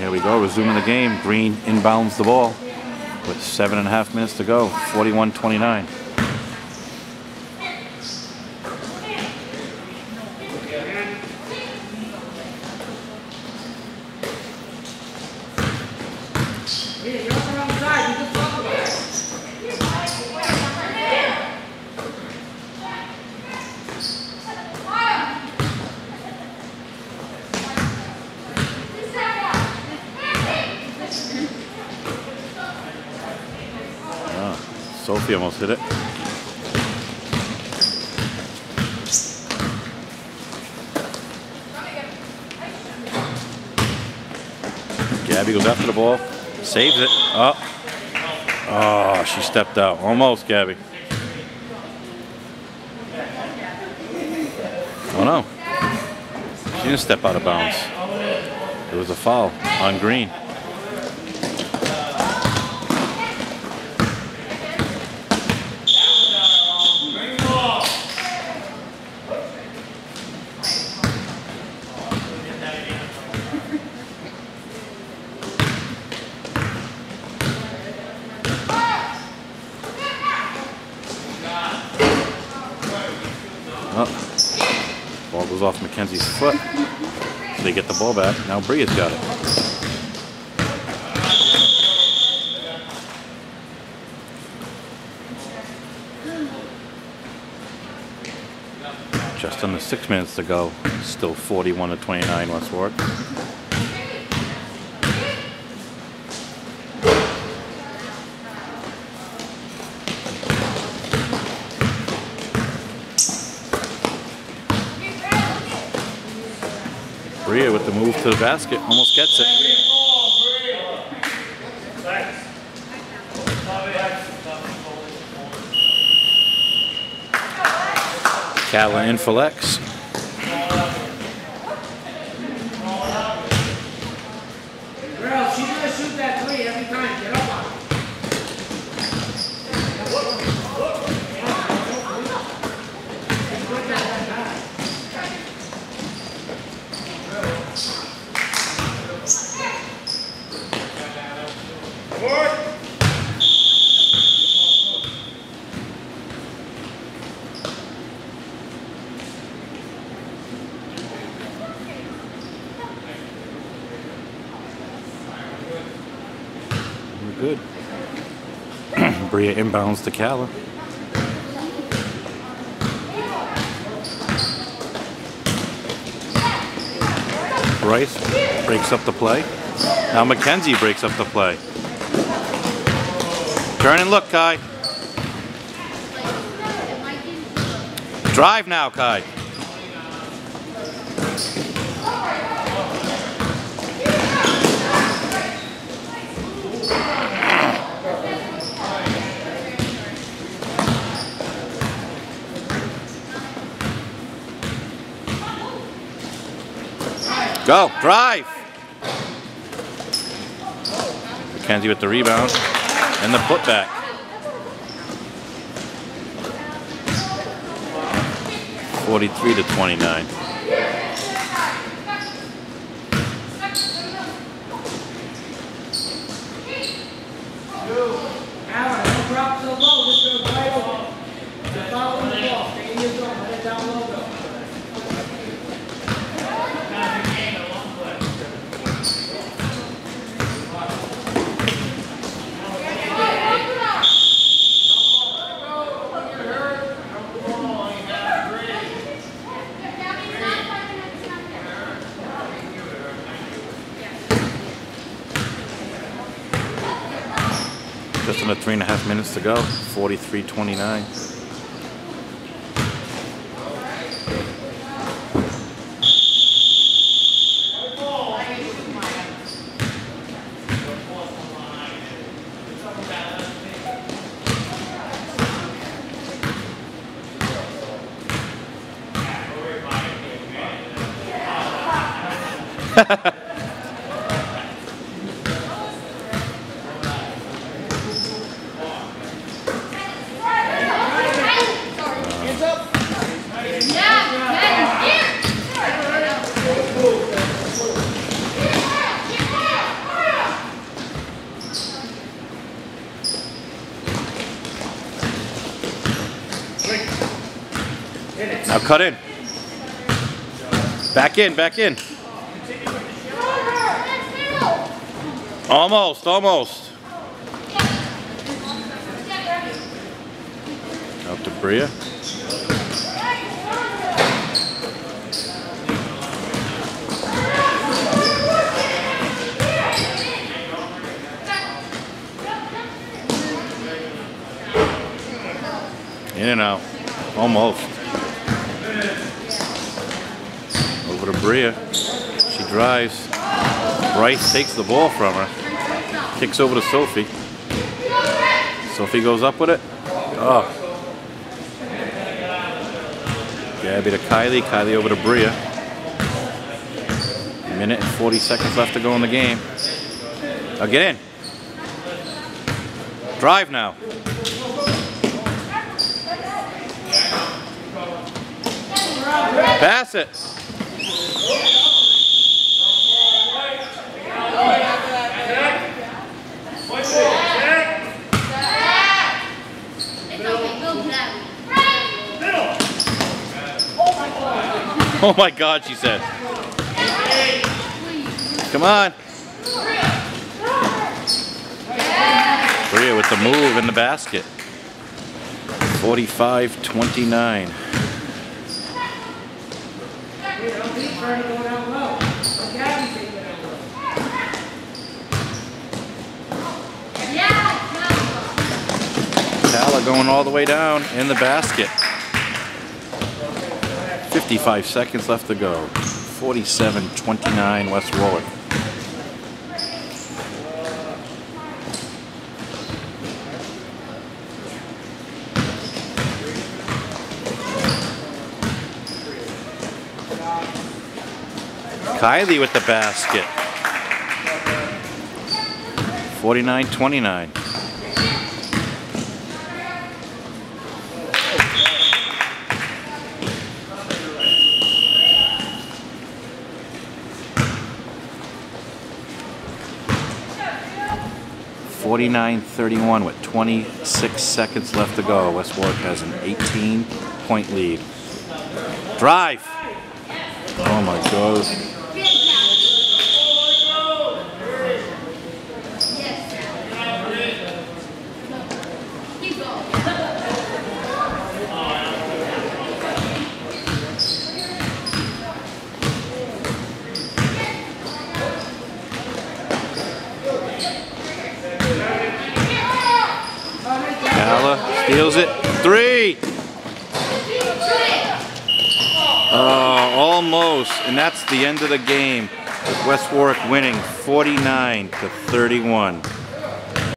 Here we go, resuming the game. Green inbounds the ball with 7.5 minutes to go, 41-29. Sophie almost hit it. Gabby goes after the ball, saves it. Oh, she stepped out. Almost, Gabby. Oh no, she didn't step out of bounds. It was a foul on Green. Ball goes off Mackenzie's foot. So they get the ball back. Now Bria's got it. Just under 6 minutes to go. Still 41-29 West Warwick. Bria with the move to the basket, almost gets it. Calla in for Lex. Girl, she's gonna shoot that three every time. Get up on it. We're good. Bria inbounds to Calla. Bryce breaks up the play. Now Mackenzie breaks up the play. Turn and look, Kai. Drive now, Kai. Go, drive. Mackenzie with the rebound and the putback. (43-29). Alan, don't drop so low. This goes right over. You're following the ball. Stay in your zone. Let it down low, though. Just under 3.5 minutes to go. 43-29. Now cut in. Back in, back in. Almost, almost. Out to Bria. In and out. Almost. Over to Bria. She drives. Bryce takes the ball from her. Kicks over to Sophie. Sophie goes up with it. Oh. Gabby to Kylie. Kylie over to Bria. A minute and 40 seconds left to go in the game. Now get in. Drive now. Pass it. Oh my God, she said. Come on. Bria with the move in the basket. 45-29. Tala going all the way down in the basket. 55 seconds left to go. 47-29 West Warwick. Kylie with the basket. 49-29. (49-31) with 26 seconds left to go. West Warwick has an 18-point lead. Drive! Oh my God. Tala steals it. Three! Almost. And that's the end of the game. With West Warwick winning 49-31.